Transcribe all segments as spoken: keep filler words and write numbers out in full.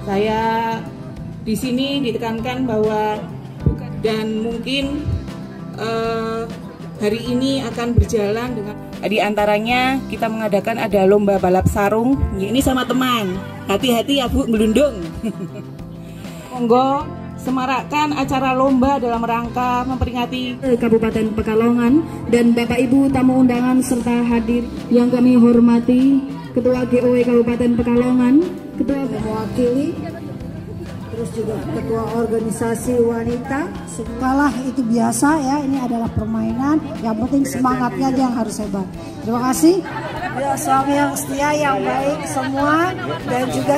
Saya di sini ditekankan bahwa dan mungkin eh, hari ini akan berjalan dengan di antaranya kita mengadakan ada lomba balap sarung. Ini sama teman. Hati-hati ya Bu, melundung. Monggo semarakkan acara lomba dalam rangka memperingati Kabupaten Pekalongan dan Bapak Ibu tamu undangan serta hadir yang kami hormati Ketua G O W Kabupaten Pekalongan, Ketua mewakili, terus juga Ketua Organisasi Wanita. Kalah itu biasa ya, ini adalah permainan, yang penting semangatnya aja yang harus hebat. Terima kasih ya, suami yang setia, yang baik semua, dan juga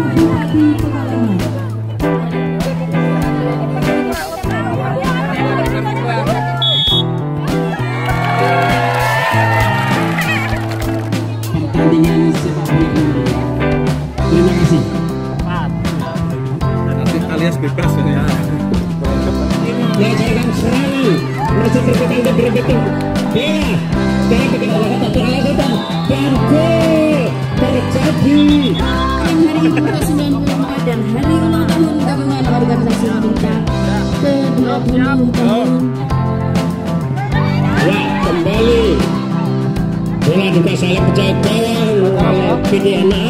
pertandingan sepak bola. Terima kasih. Nanti alias bebas ya. Pelajaran serangan masih terpegang dan berebetan. Merah. Sekarang pegang oleh kata terlakukan dan gol terjadi. hari ke sembilan puluh empat dan hari ulang tahun Gabungan Organisasi Wanita ke dua puluh tahun. Ya, kembali bola juga saling percaya gawang oleh Vidiana.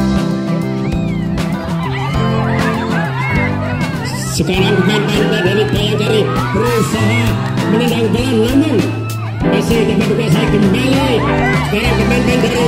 Sekarang pemain-pemain dari Bayangkari berusaha menendang bola, namun masih dapat dikuasai kembali. Sekarang pemain-pemain dari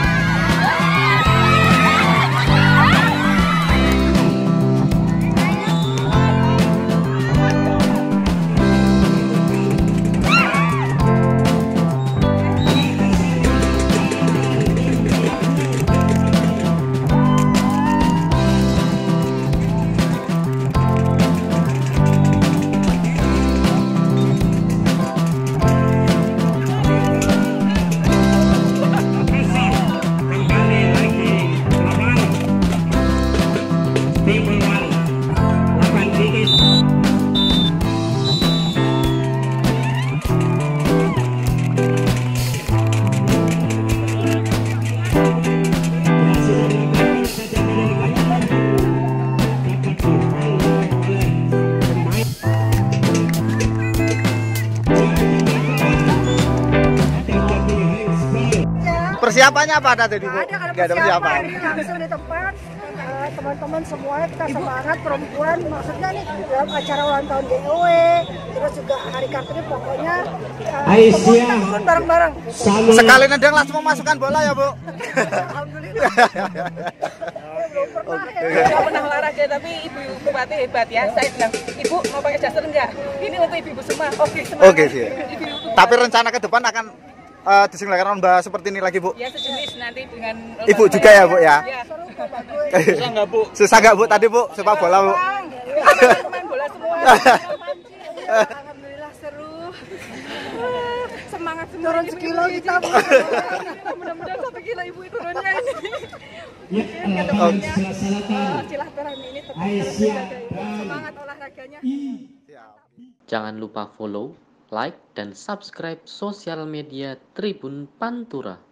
persiapannya apa tadi Bu? Nggak ada, ada Nggak ada persiapan. Ini langsung di tempat, uh, teman-teman semuanya kita semangat, perempuan maksudnya nih dalam acara ulang tahun G O W, terus juga Hari Kartini, pokoknya uh, semua kita turun bareng-bareng. Sekali nendang langsung memasukkan bola ya Bu? Alhamdulillah. Belum pernah ya. Tidak pernah olahraga, tapi Ibu Bupati hebat ya. Saya bilang, Ibu mau pakai daster enggak? Ini untuk ibu-ibu semua. Oke, semangat. Oke sih. Tapi rencana ke depan akan Uh, diselenggarakan lomba seperti ini lagi Bu? Ya sejenis nanti dengan Ibu juga ya Bu ya? Ya. Susah nggak Bu? Susah nggak Bu tadi Bu? Sepak bola Bu? Main bola semua. Alhamdulillah seru. Semangat semua. Turun sekilo kita. Mudah-mudahan satu kilo ibu turunnya ini. ya, lapangan selatan Silaturahmi ini tetap Aisyah semangat olahraganya. Jangan lupa follow, like, dan subscribe sosial media Tribun Pantura.